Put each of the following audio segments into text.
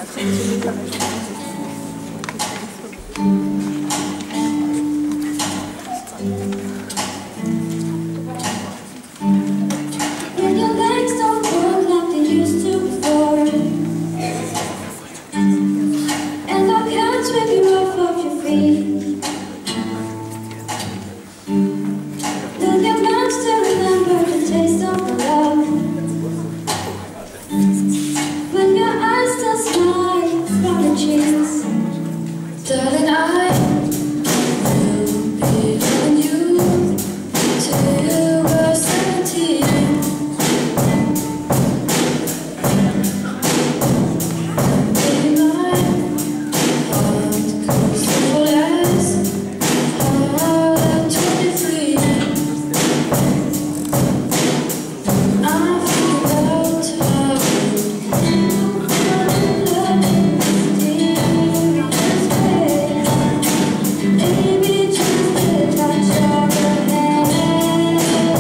When your legs don't work like they used to before, and I can't sweep you off of your feet, will your mouth still remember the taste of the love? When your eyes still smile from your cheeks, darling, I will be on you till we're 17. In my heart goes cold as heart 23. I'm thinking about how maybe just a touch of your hand.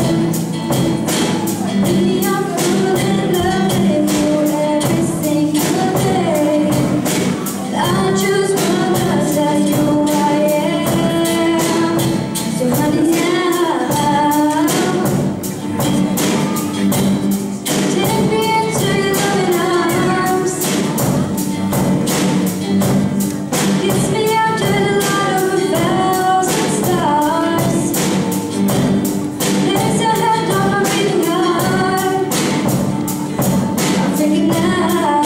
Maybe I'm falling in love with you every single day. I just wanna tell you I am. So honey, now take me into your loving arms. Kiss me under the light of 1,000 stars. Place your hand on my beating heart. I'm thinking now.